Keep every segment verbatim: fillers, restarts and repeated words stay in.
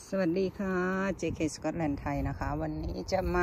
สวัสดีค่ะ เจ เค Scotland ไทยนะคะวันนี้จะมา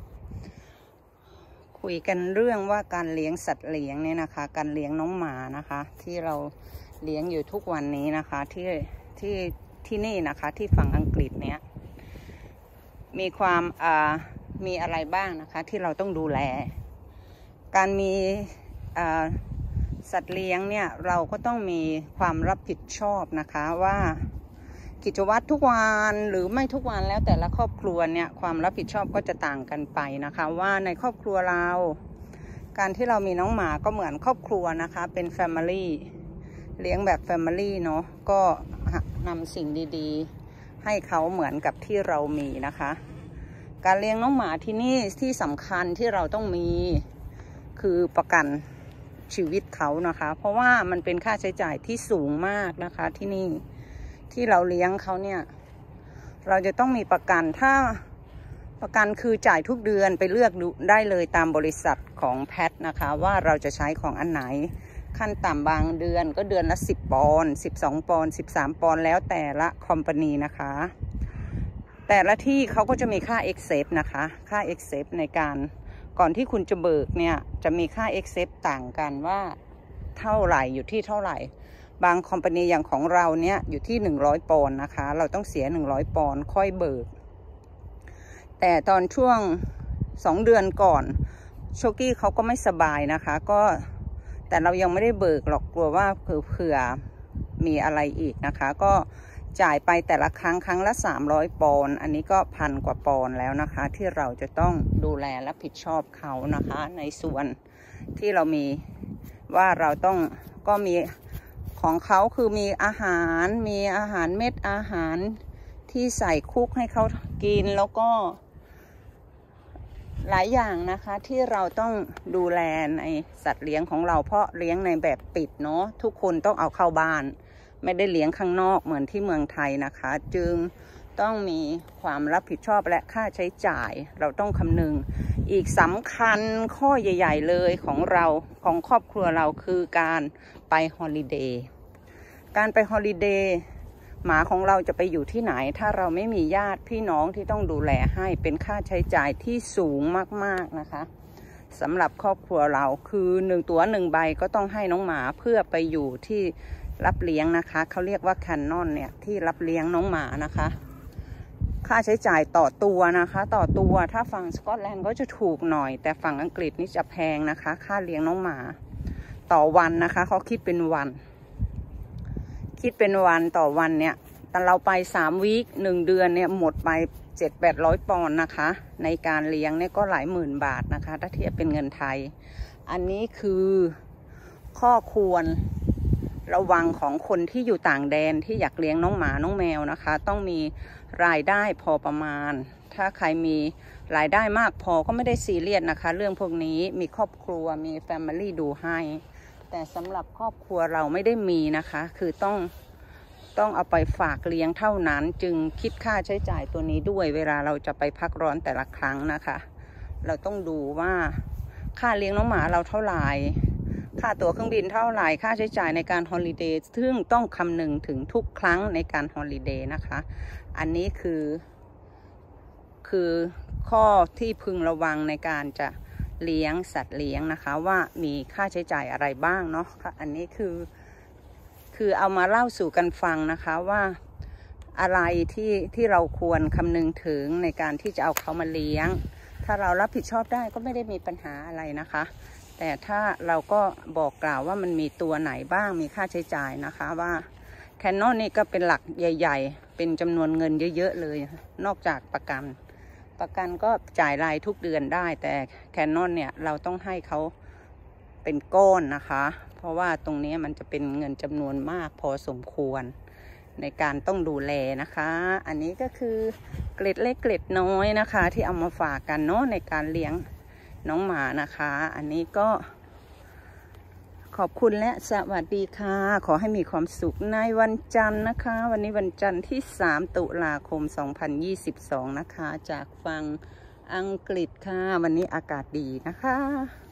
คุยกันเรื่องว่าการเลี้ยงสัตว์เลี้ยงเนี่ยนะคะการเลี้ยงน้องหมานะคะที่เราเลี้ยงอยู่ทุกวันนี้นะคะที่ที่ที่นี่นะคะที่ฝั่งอังกฤษเนี่ยมีความอ่ามีอะไรบ้างนะคะที่เราต้องดูแลการมีอ่าสัตว์เลี้ยงเนี่ยเราก็ต้องมีความรับผิดชอบนะคะว่ากิจวัตรทุกวันหรือไม่ทุกวันแล้วแต่ละครอบครัวเนี่ยความรับผิดชอบก็จะต่างกันไปนะคะว่าในครอบครัวเราการที่เรามีน้องหมาก็เหมือนครอบครัวนะคะเป็น Family เลี้ยงแบบ Family เนาะก็นำสิ่งดีๆให้เขาเหมือนกับที่เรามีนะคะการเลี้ยงน้องหมาที่นี่ที่สำคัญที่เราต้องมีคือประกันชีวิตเขานะคะเพราะว่ามันเป็นค่าใช้จ่ายที่สูงมากนะคะที่นี่ที่เราเลี้ยงเขาเนี่ยเราจะต้องมีประกันถ้าประกันคือจ่ายทุกเดือนไปเลือกดูได้เลยตามบริษัทของแพทนะคะว่าเราจะใช้ของอันไหนขั้นต่ำบางเดือนก็เดือนละสิบปอนด์สิบสองปอนด์สิบสามปอนด์แล้วแต่ละคอมพานีนะคะแต่ละที่เขาก็จะมีค่า Accept นะคะค่า Accept ในการก่อนที่คุณจะเบิกเนี่ยจะมีค่า Accept ต่างกันว่าเท่าไหร่อยู่ที่เท่าไหร่บางคอมพานีอย่างของเราเนี่ยอยู่ที่หนึ่งร้อยปอนด์นะคะเราต้องเสียหนึ่งร้อยปอนด์ค่อยเบิกแต่ตอนช่วงสองเดือนก่อนโชกี้เขาก็ไม่สบายนะคะก็แต่เรายังไม่ได้เบิกหรอกกลัวว่าเผื่อมีอะไรอีกนะคะก็จ่ายไปแต่ละครั้งครั้งละสามร้อยปอนด์อันนี้ก็พันกว่าปอนด์แล้วนะคะที่เราจะต้องดูแลรับผิดชอบเขานะคะในส่วนที่เรามีว่าเราต้องก็มีของเขาคือมีอาหารมีอาหารเม็ดอาหารที่ใส่คุกให้เขากินแล้วก็หลายอย่างนะคะที่เราต้องดูแลในสัตว์เลี้ยงของเราเพราะเลี้ยงในแบบปิดเนาะทุกคนต้องเอาเข้าบ้านไม่ได้เลี้ยงข้างนอกเหมือนที่เมืองไทยนะคะจึงต้องมีความรับผิดชอบและค่าใช้จ่ายเราต้องคำนึงอีกสำคัญข้อใหญ่ๆเลยของเราของครอบครัวเราคือการไปฮอลิเดย์การไปฮอลิเดย์หมาของเราจะไปอยู่ที่ไหนถ้าเราไม่มีญาติพี่น้องที่ต้องดูแลให้เป็นค่าใช้จ่ายที่สูงมากๆนะคะสำหรับครอบครัวเราคือหนึ่งตัวหนึ่งใบก็ต้องให้น้องหมาเพื่อไปอยู่ที่รับเลี้ยงนะคะเขาเรียกว่าแคนนอนเนี่ยที่รับเลี้ยงน้องหมานะคะค่าใช้จ่ายต่อตัวนะคะต่อตัวถ้าฝั่งสกอตแลนด์ก็จะถูกหน่อยแต่ฝั่งอังกฤษนี่จะแพงนะคะค่าเลี้ยงน้องหมาต่อวันนะคะเขาคิดเป็นวันคิดเป็นวันต่อวันเนี่ยแต่เราไปสามวีคหนึ่งเดือนเนี่ยหมดไปเจ็ดแปดร้อยปอนด์นะคะในการเลี้ยงเนี่ยก็หลายหมื่นบาทนะคะถ้าเทียบเป็นเงินไทยอันนี้คือข้อควรระวังของคนที่อยู่ต่างแดนที่อยากเลี้ยงน้องหมาน้องแมวนะคะต้องมีรายได้พอประมาณถ้าใครมีรายได้มากพอก็ไม่ได้ซีเรียสนะคะเรื่องพวกนี้มีครอบครัวมีแฟมิลี่ดูให้แต่สำหรับครอบครัวเราไม่ได้มีนะคะคือต้องต้องเอาไปฝากเลี้ยงเท่านั้นจึงคิดค่าใช้จ่ายตัวนี้ด้วยเวลาเราจะไปพักร้อนแต่ละครั้งนะคะเราต้องดูว่าค่าเลี้ยงน้องหมาเราเท่าไหร่ค่าตั๋วเครื่องบินเท่าไหร่ค่าใช้จ่ายในการฮอลิเดย์ซึ่งต้องคำนึงถึงทุกครั้งในการฮอลิเดย์นะคะอันนี้คือคือข้อที่พึงระวังในการจะเลี้ยงสัตว์เลี้ยงนะคะว่ามีค่าใช้จ่ายอะไรบ้างเนาะค่ะอันนี้คือคือเอามาเล่าสู่กันฟังนะคะว่าอะไรที่ที่เราควรคำนึงถึงในการที่จะเอาเขามาเลี้ยงถ้าเรารับผิดชอบได้ก็ไม่ได้มีปัญหาอะไรนะคะแต่ถ้าเราก็บอกกล่าวว่ามันมีตัวไหนบ้างมีค่าใช้จ่ายนะคะว่าแคนนอนนี่ก็เป็นหลักใหญ่ๆเป็นจำนวนเงินเยอะๆเลยนอกจากประกันประกันก็จ่ายรายทุกเดือนได้แต่แคนนอนเนี่ยเราต้องให้เขาเป็นก้อนนะคะเพราะว่าตรงนี้มันจะเป็นเงินจำนวนมากพอสมควรในการต้องดูแลนะคะอันนี้ก็คือเกล็ดเล็กเกล็ดน้อยนะคะที่เอามาฝากกันเนาะในการเลี้ยงน้องหมานะคะอันนี้ก็ขอบคุณและสวัสดีค่ะขอให้มีความสุขในวันจันทร์นะคะวันนี้วันจันทร์ที่สามตุลาคมสองพันยี่สิบสองนะคะจากฝั่งอังกฤษค่ะวันนี้อากาศดีนะคะ